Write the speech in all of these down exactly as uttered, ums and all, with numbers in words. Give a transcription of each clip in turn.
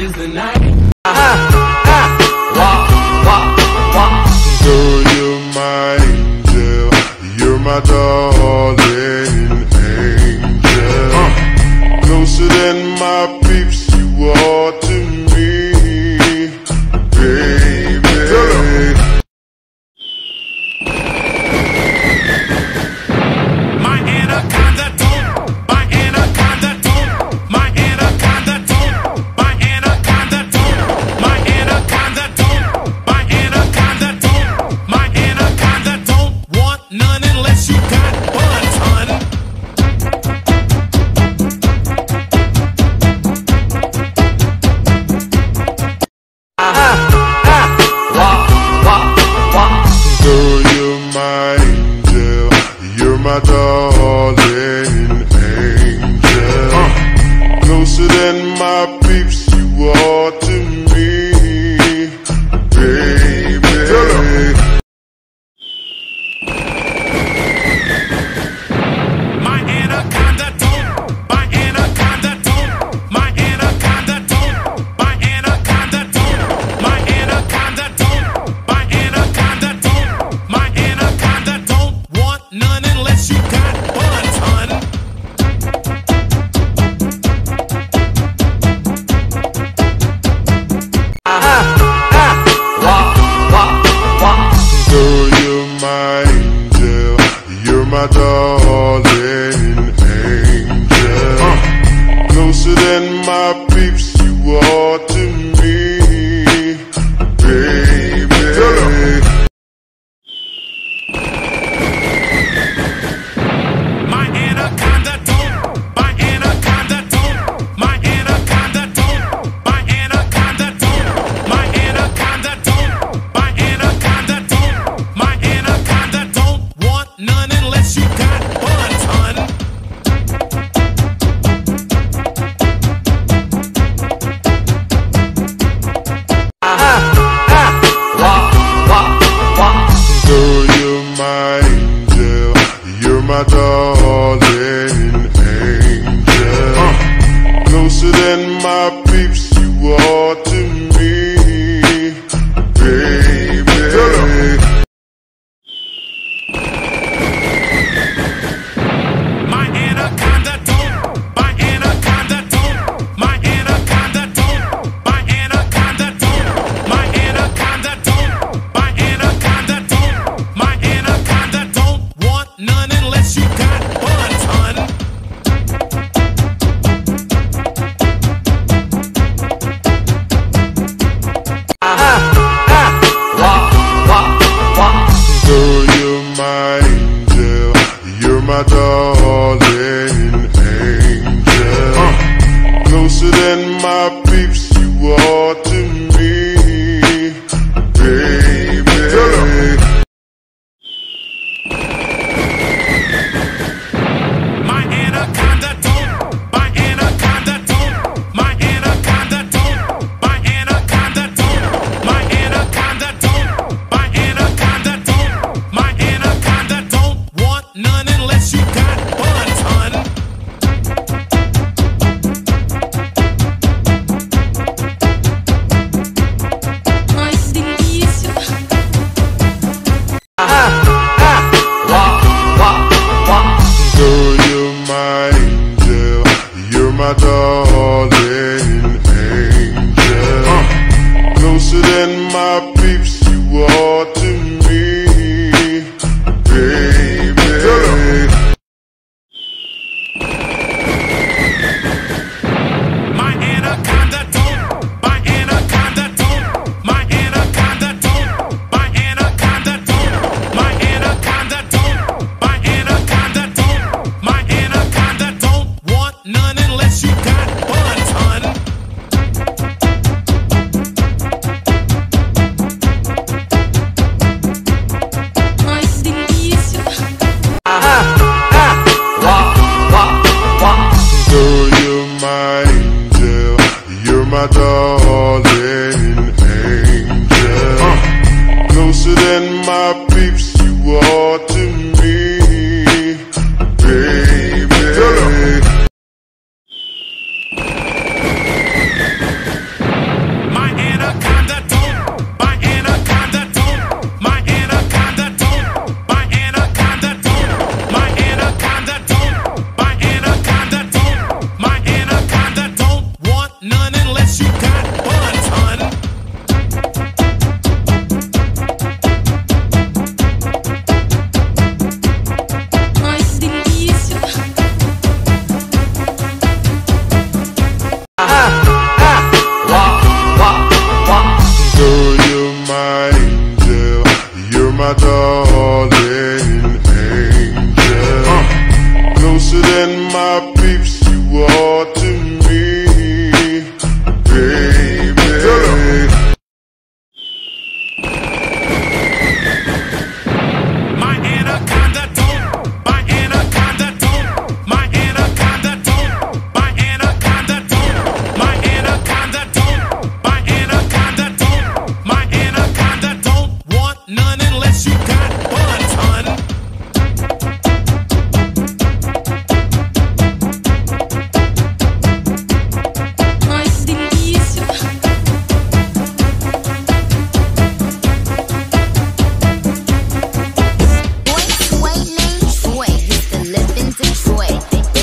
is the night. Girl, you're my angel, you're my darling angel. uh. Closer than my peeps, you are to me, baby. My anaconda don't, my anaconda don't, my anaconda don't, my anaconda don't, my anaconda don't, my anaconda don't, my anaconda don't want none unless you got buns, hun. Girl, you're my angel, you're my darling angel. uh. Closer than my peeps, you are to me, baby. My anaconda don't, my anaconda don't, my anaconda don't, my anaconda don't, my anaconda don't, my anaconda don't, my anaconda don't want none unless you got buns, hun. Girl, you're my angel, you're my darling angel. uh. Closer than my peeps, you are to me, baby. My anaconda don't, my anaconda don't, my anaconda don't, my anaconda don't, my anaconda don't, my anaconda don't, my anaconda don't want none unless you got buns, hun. Girl, you're my angel, you're my darling angel. uh. Closer than my peeps, you are to me, baby. My anaconda don't, my anaconda don't, my anaconda don't, my anaconda don't, my anaconda don't, my anaconda don't, my anaconda don't want none unless you got buns, hun. Girl, you're my angel, you're my darling angel. uh. Closer than my peeps, you are to me, baby. My anaconda don't, my anaconda don't, my anaconda don't, my anaconda don't, my anaconda don't, my anaconda don't, my anaconda don't want none unless you got buns, hun. than my peeps you are to me, baby. My anaconda don't, my anaconda don't, my anaconda don't, my anaconda don't, my anaconda don't, my anaconda don't, my anaconda don't want none unless you got buns, hun. Ai, que delícia! Boy, sway named Troy, used to live in Detroit.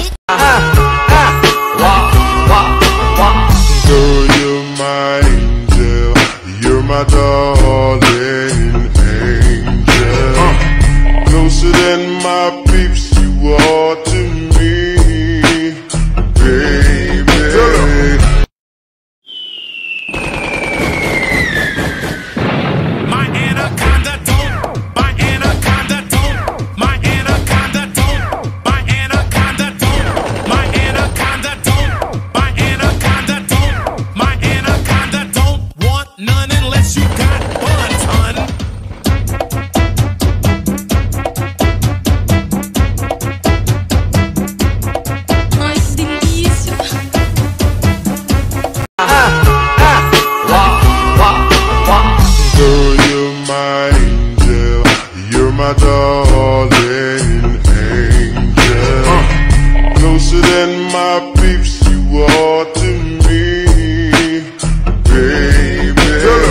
Girl, you're my angel, you're my darling angel. Closer than my peeps you are to me, baby. My anaconda don't, my anaconda don't, my anaconda don't, my anaconda don't, my anaconda don't, my anaconda don't, my anaconda don't want none unless you got buns, hun. Ai, que delícia! Girl, you're my angel, you're my darling angel. Closer than my peeps you are to me, baby.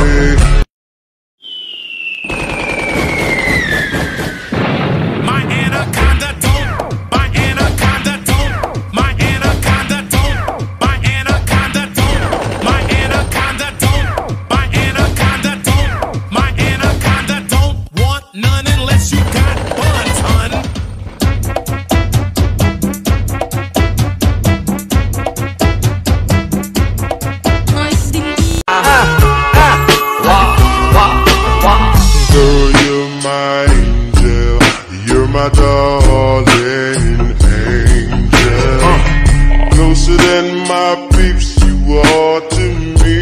My anaconda don't, my anaconda don't, my anaconda don't, my anaconda don't, my anaconda don't, my anaconda don't, my anaconda don't want none unless you got buns, hun. Ai, que delícia! Girl, you're my angel, you're my darling angel. Closer than my peeps you are to me.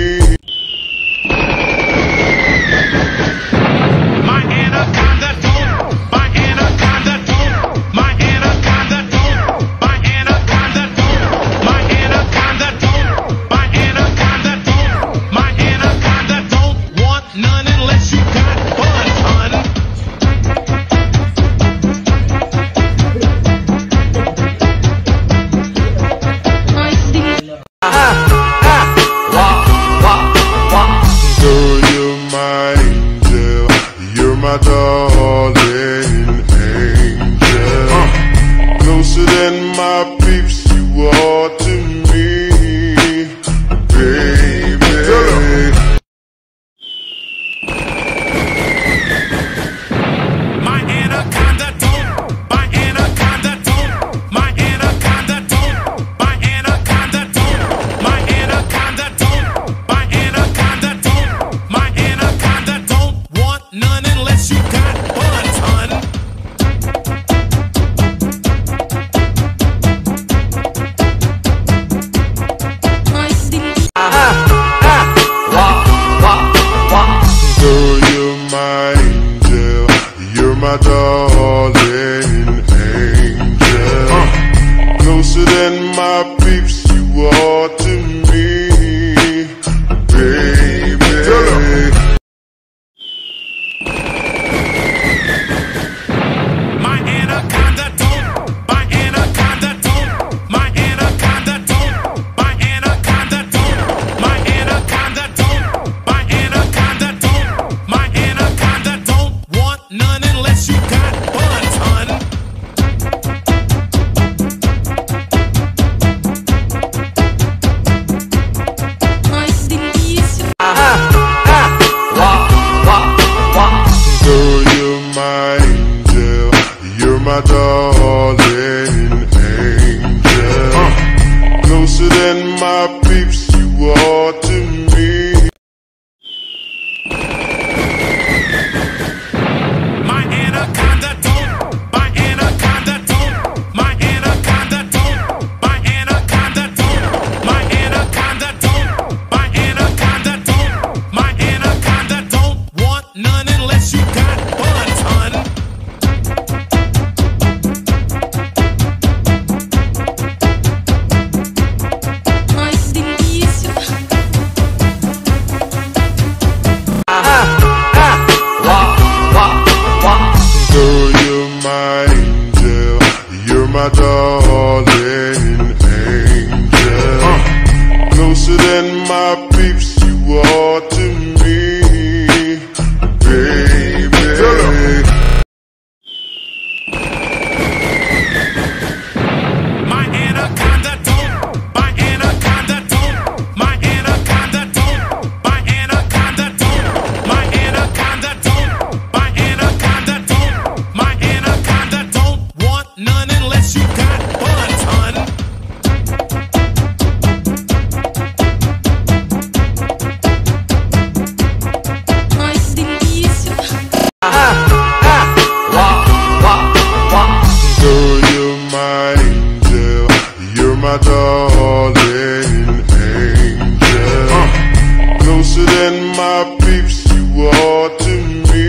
My anaconda don't, my anaconda don't, my anaconda don't, my anaconda don't, my anaconda don't, my anaconda don't, my anaconda don't want none unless you got buns, hun. Ai, que delícia! Girl, you're my angel, you're my darling angel. Closer than my peeps you are to me, baby. My anaconda don't, my anaconda don't, my anaconda don't, my anaconda don't, my anaconda don't, my anaconda don't, my anaconda don't want none unless you got buns, hun. Ai, que delícia! Girl, you're my angel, you're my darling angel. Closer than my peeps you are to me, baby. My anaconda don't, my anaconda don't, my anaconda don't, my anaconda don't, my anaconda don't, my anaconda don't, my anaconda don't want none unless you got buns, hun. my darling angel. Uh. Closer than my peeps, you are to me, baby. My anaconda don't, my anaconda don't, my anaconda don't, my anaconda don't, my anaconda don't, my anaconda don't, my anaconda don't want none unless you got buns, hun. Ai, que delícia. Girl, you're my angel, you're my darling angel. Uh. Closer than my peeps, you are to me.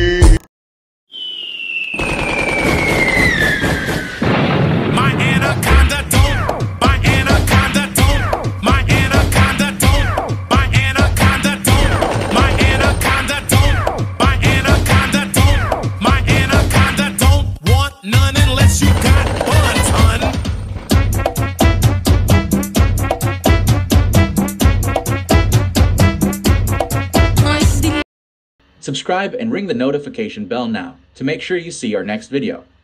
My anaconda don't, my anaconda don't, my anaconda don't, my anaconda don't, my anaconda don't, my anaconda don't, my anaconda don't want none unless you got buns, hun. Ai, que delícia. Subscribe and ring the notification bell now to make sure you see our next video.